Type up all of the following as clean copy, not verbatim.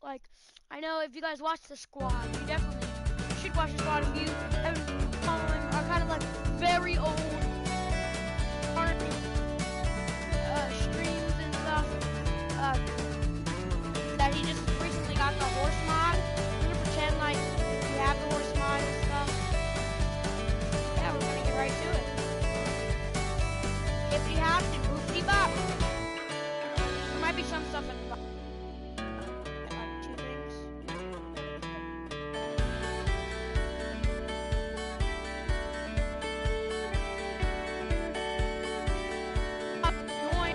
like, I know if you guys watch the squad, you definitely should watch the squad. If you haven't following our kind of like very old streams and stuff, that he just recently got the horse mod. I'm gonna pretend like we have the horse mod and stuff. Yeah, we're gonna get right to it. If you have to, boopity bop. There might be some stuff in the box. Like two things. Join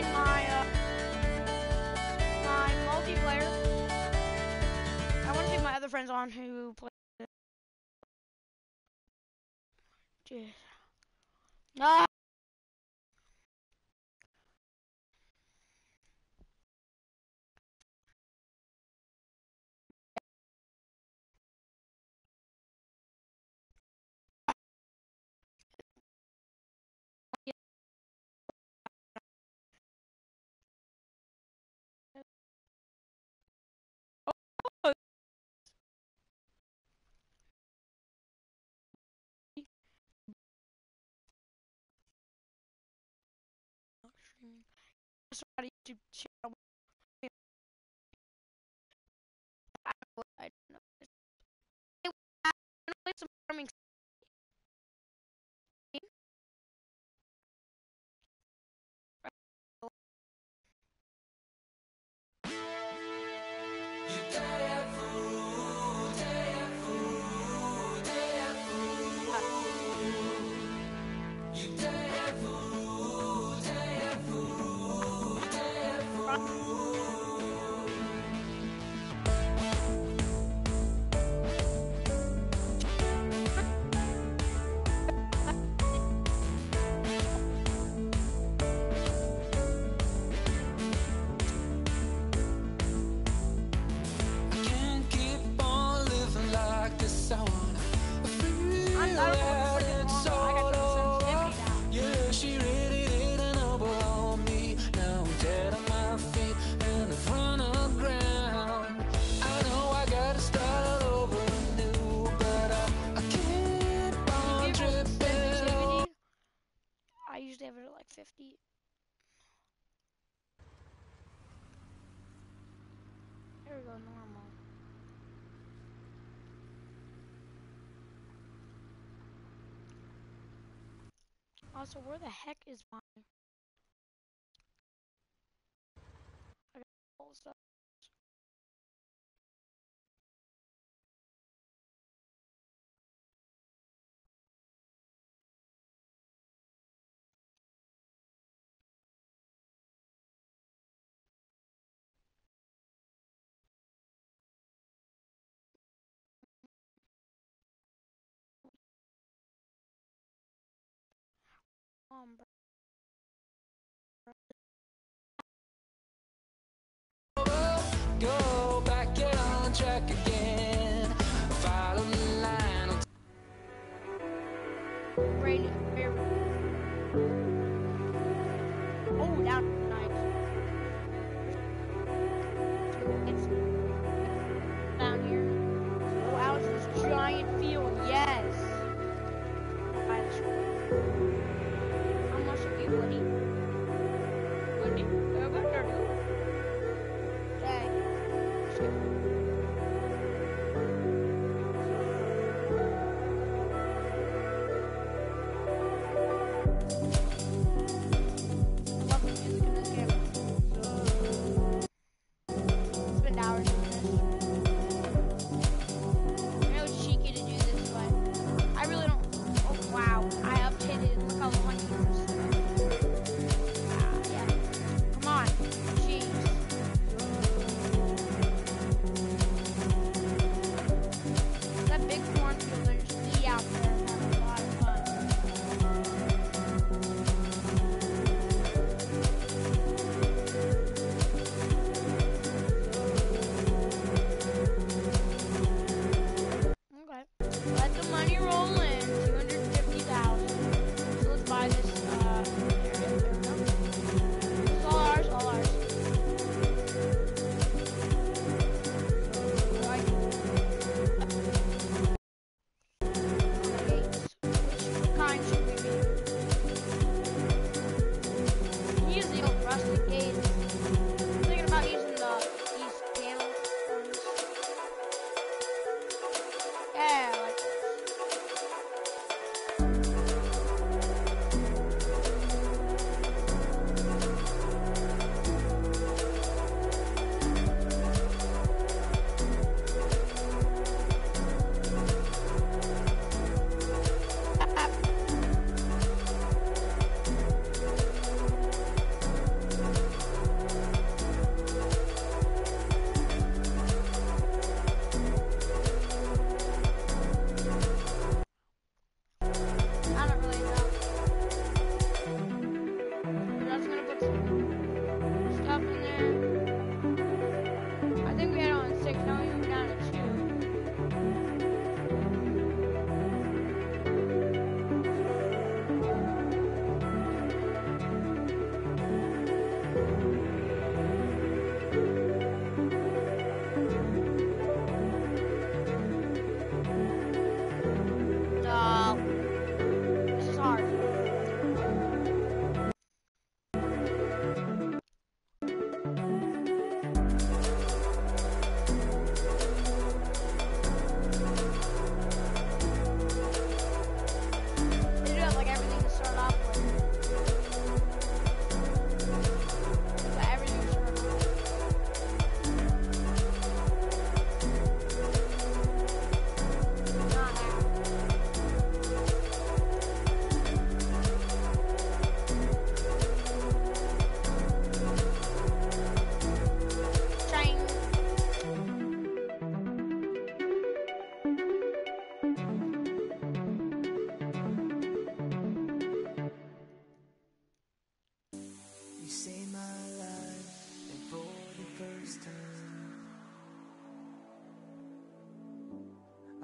my multiplayer. I want to take my other friends on who play. Jeez. No. Somebody YouTube channel. I don't know. I play some farming. I usually have it at like 50. There we go, normal. Also, where the heck is mine? I got all the stuff. Bro. Go back, get on track again. Follow the line. Rain. Oh, down nice. It's down here. Oh, out to this giant field. Yes. How much of you would eat?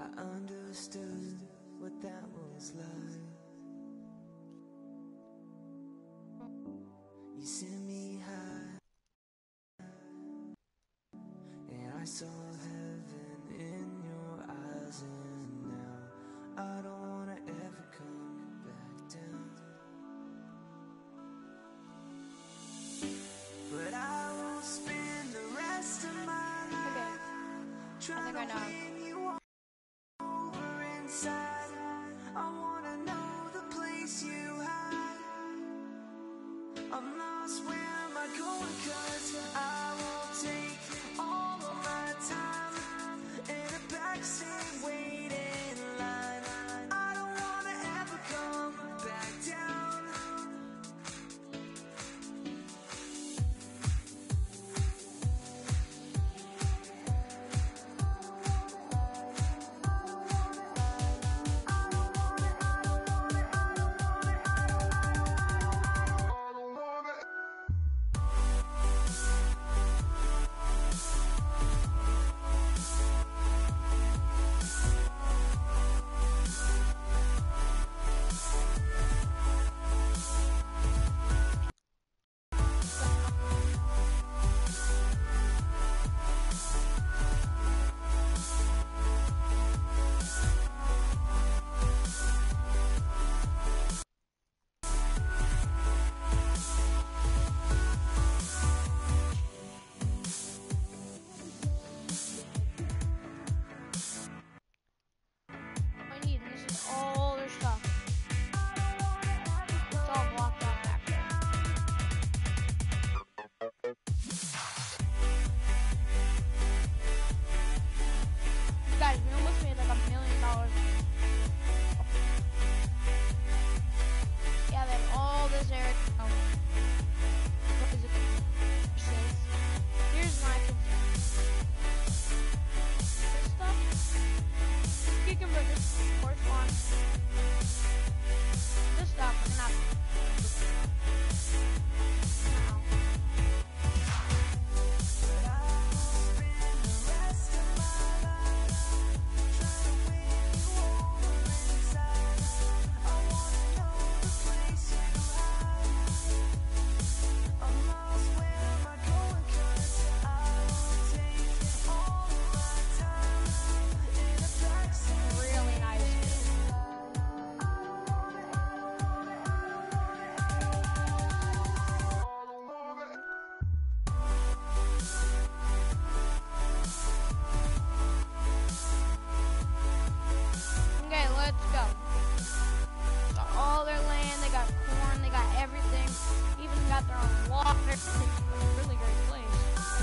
I understood what that was like. You sent me high, and I saw heaven in your eyes, and now I don't wanna ever come back down. But I will spend the rest of my life trying to win you over inside. I wanna know the place you hide. I'm lost, where am I going? 'Cause I won't take all of my time in a backseat waiting in line. I don't wanna ever come back down. I need, this is all their stuff. It's all blocked off back there. Guys, we almost made like $1 million. Yeah, then all this area. What is it? Here's my this stuff. You can bring this horse one. This stuff is not. No. But I will spend the rest of my life trying to win you over inside. I wanna know the place you hide. I'm lost, where am I going? 'Cause I will take all of my time in a backseat. Really nice. Okay, let's go. Got all their land, they got corn, they got everything. Even got their own water. It's a really great place.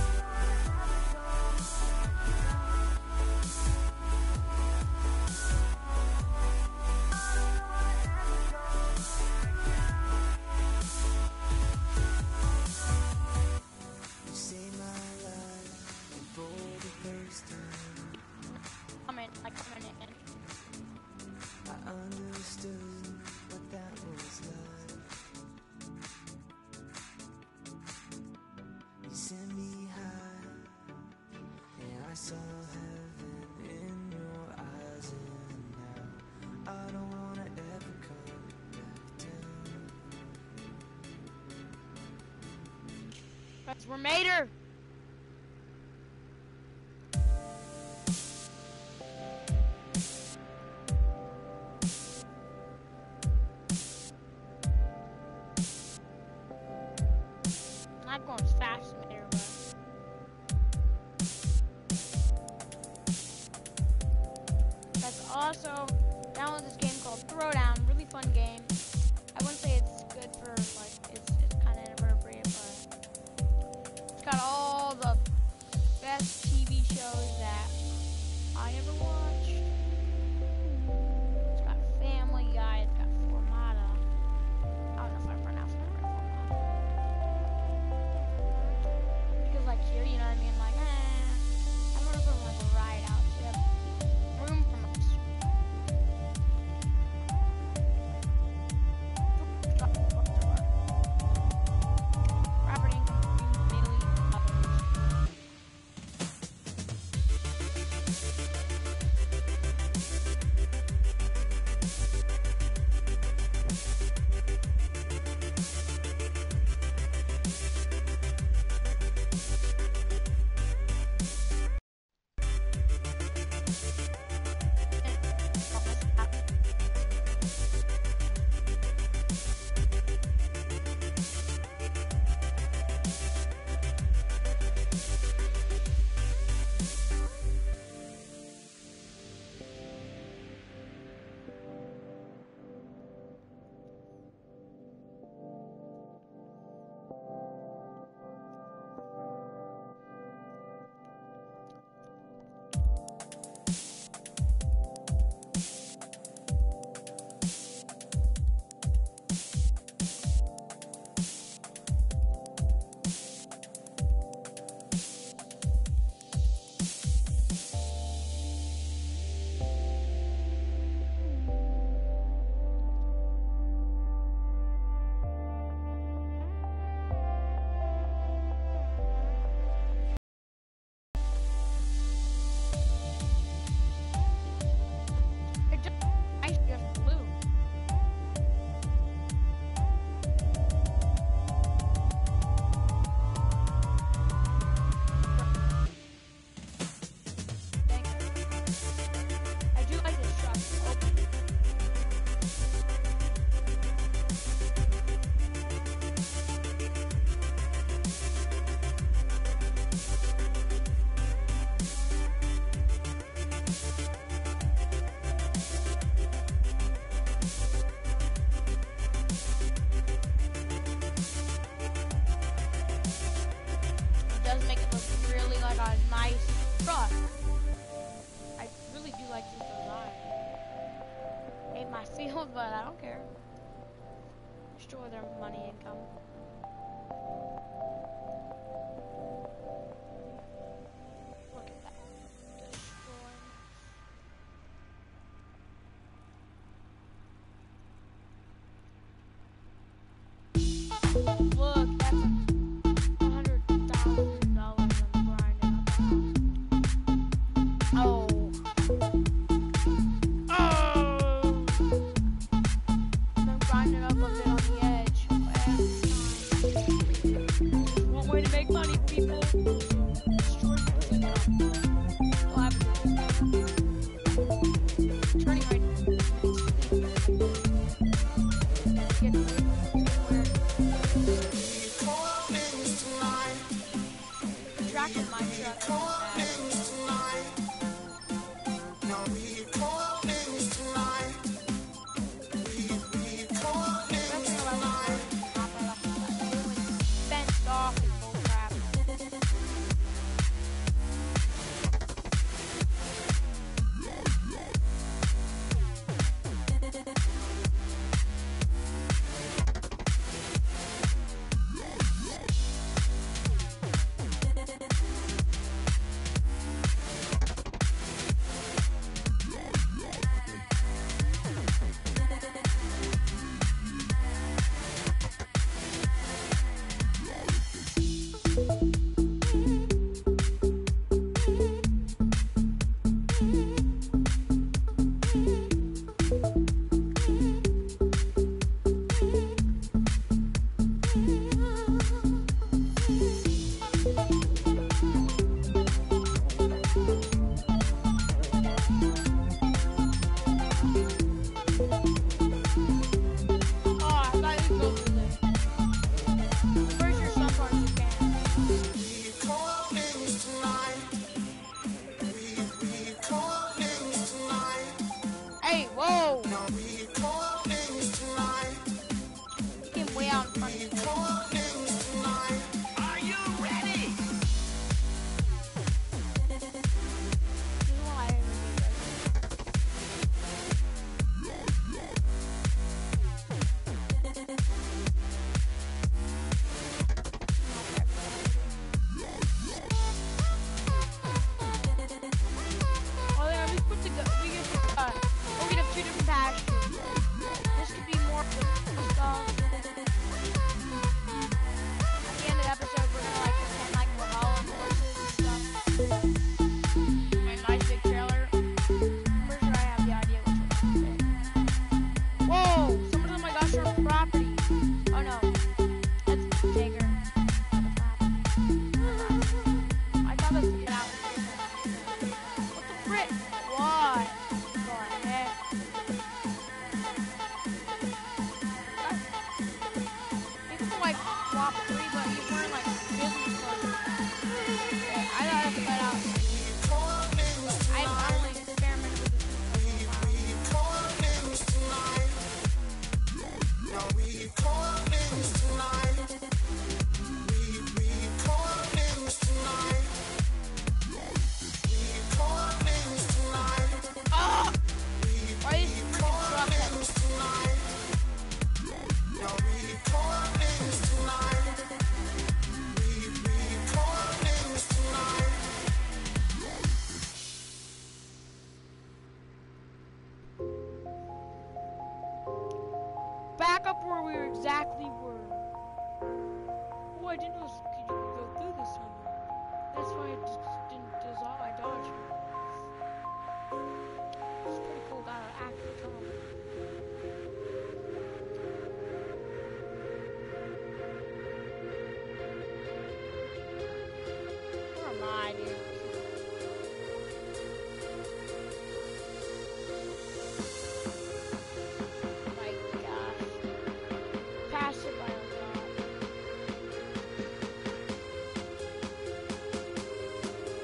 You saved my life and for the first time Coming in. I understood what that was like. You sent me high, and I saw heaven in your eyes, and now I don't wanna ever come back down. Guys, we're made her. Not going as fast as Mater, but that's also download this game called Throwdown. Really fun game. I wouldn't say it's good for like it's kind of inappropriate, but it's got all the best TV shows that I ever watched. It's got Family Guy. It's got Formata. I don't know if I pronounced it right. Formata. Because like here, you know what I mean? Like, I don't want to put like a ride out. So you have room for most. does make it look really like a nice truck. I really do like these designs. Ain't my field, but I don't care. Destroy their money income. Look at that. Destroy. Look, that's $100,000 I'm grinding up. Oh. I'm grinding up a bit on the edge. One way to make money, people. Destroy people's income. We'll have it. Turning right. Get tracking my truck. Fenced off and bull crap. Hey, whoa! You came way out in front of me. Are you ready? You know why I didn't do that? Oh, yeah, we put the we could have two different pastures. This could be more stuff. At the end of the episode, we're gonna like pretend like we're hauling horses and stuff. My nice big trailer. I'm pretty sure I have the idea which one to pick. Whoa! Someone's on my gosh darn property. Oh no, that's Jagger. I thought this would get out. What the frick? What? The heck? You can like swap three, but he's wearing like business clothes. Okay, I thought I could let out. I only experimented with Oh! Why is this freaking truck heavy? Back up where we exactly were. Oh, I didn't know you could go through this somewhere. That's why I just didn't dissolve. I dodged it. It's pretty cool. Got an active tunnel. Where am I, dude? My gosh. Pass it by a lot.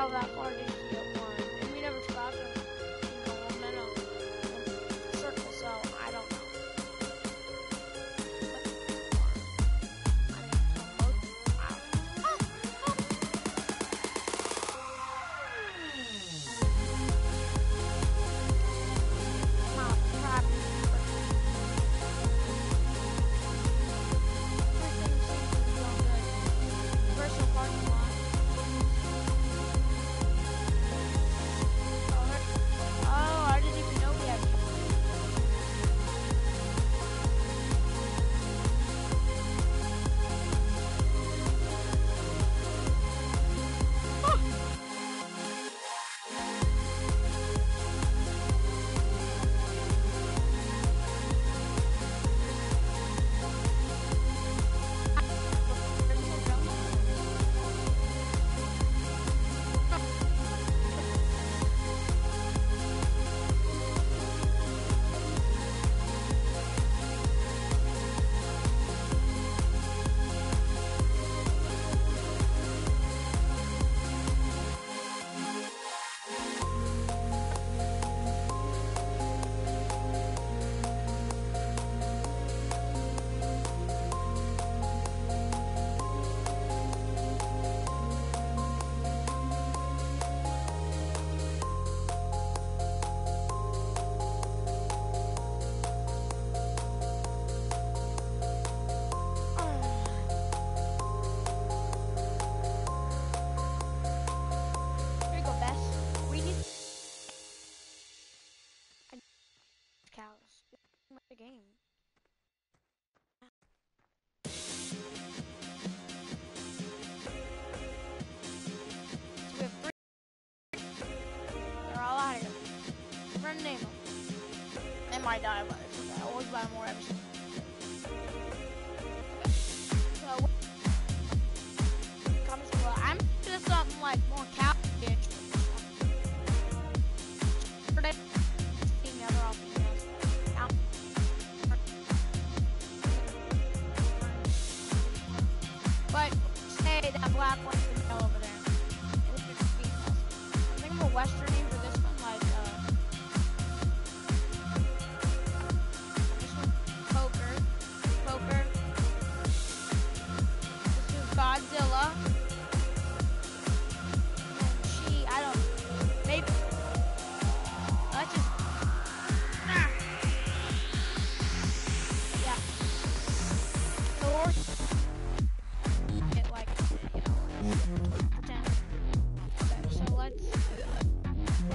travel that far just to get one. And we never traveled in the whole minnow circle, so I don't know. But, I mean, cows. The game. So we have three. They're all out of here. We're gonna name them. They might die, but it's okay. I always buy more every single. So comments below. I'm just something like more cow. But say that black one over there. I think I'm a Western name for this one, like this one, Poker. This is Godzilla. And she, I don't, maybe. Let's just. Yeah. The horse. Get like, 10. Okay, so let's.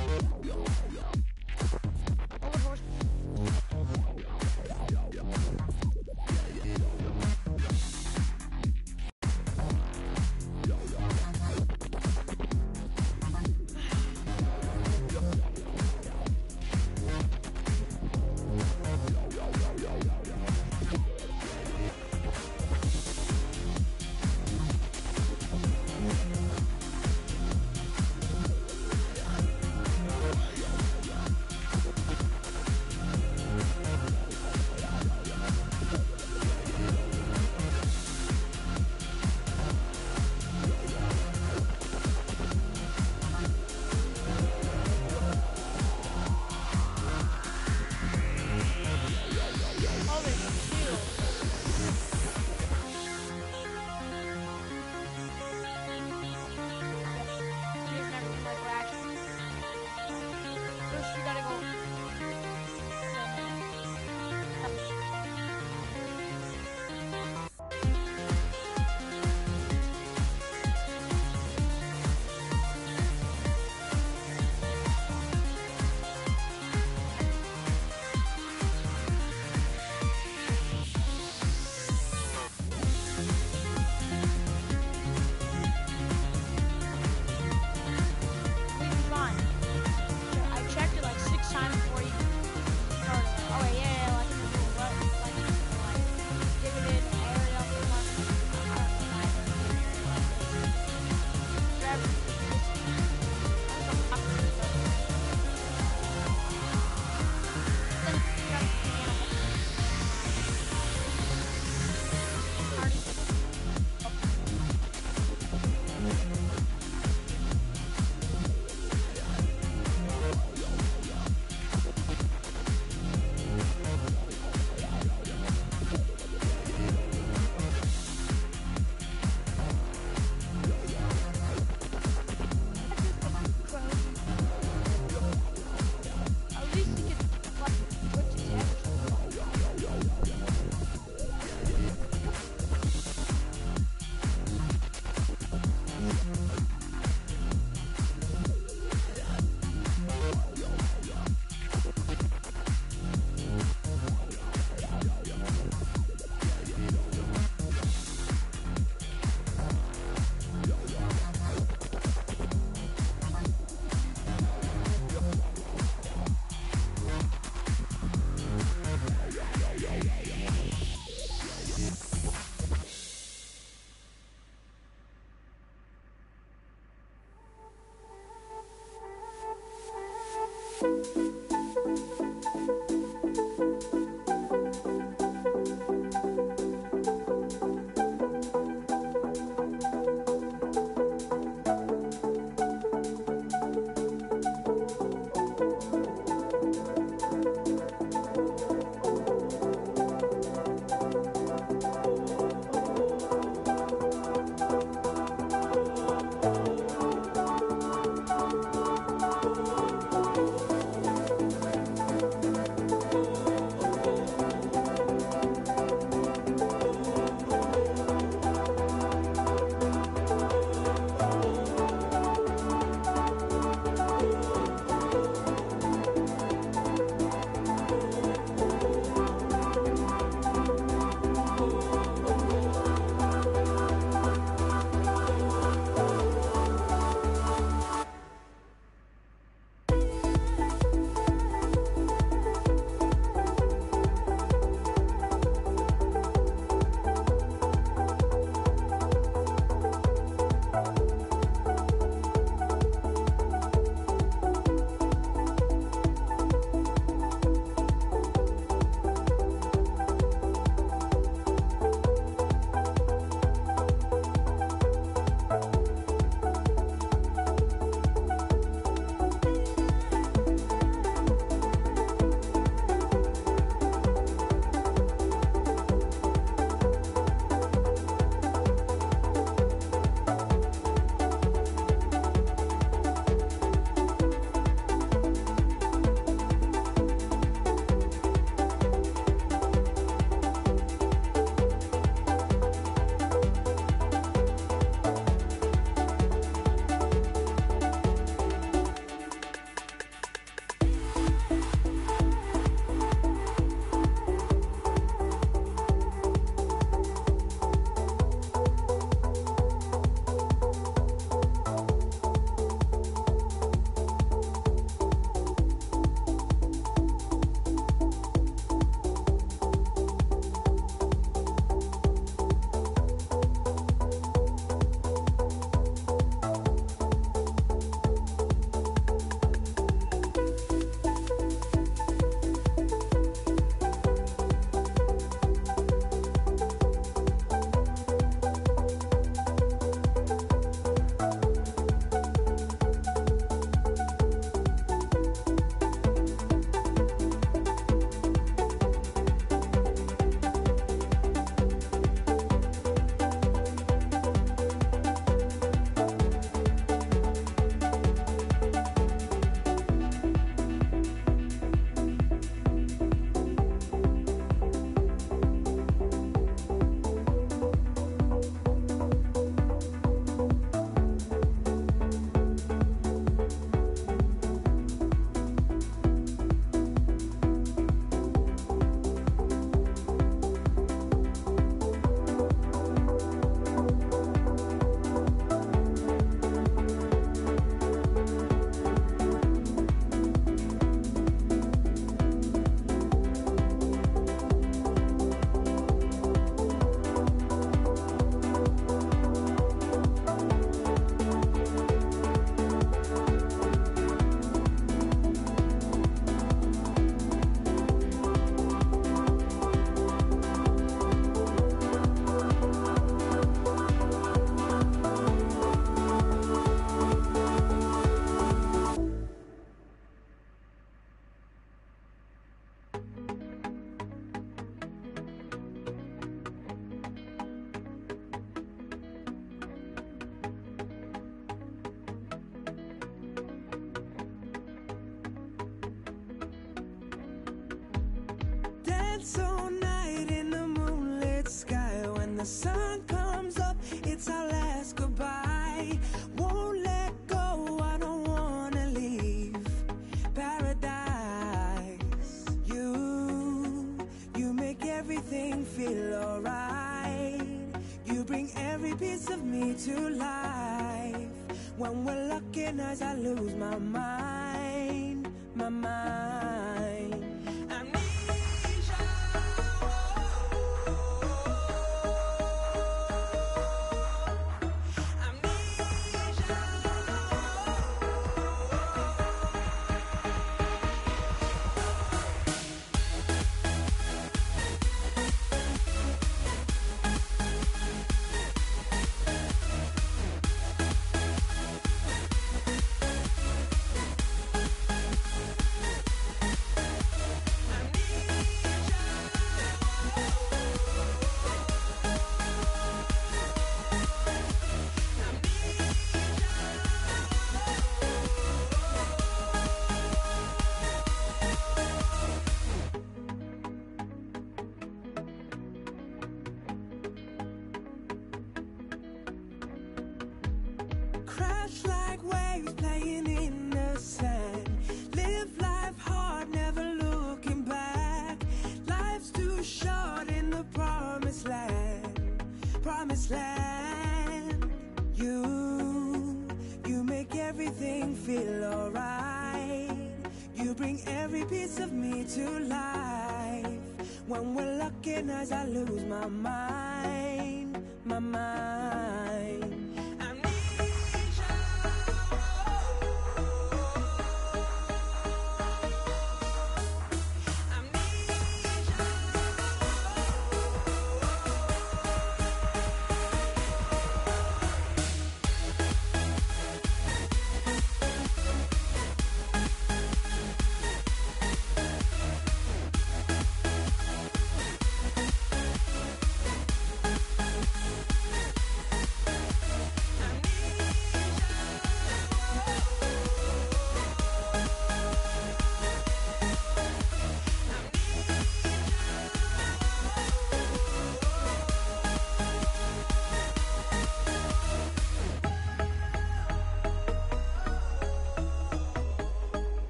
sun comes up, it's our last goodbye. Won't let go, I don't wanna leave paradise. You make everything feel alright. You bring every piece of me to life. When we're looking eyes, I lose my mind, my mind. Amnesia. Amnesia. bring every piece of me to life. When we're looking as I lose my mind, my mind. Amnesia.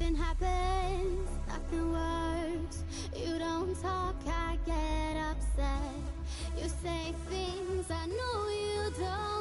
nothing happens, nothing works. You don't talk, I get upset. You say things I know you don't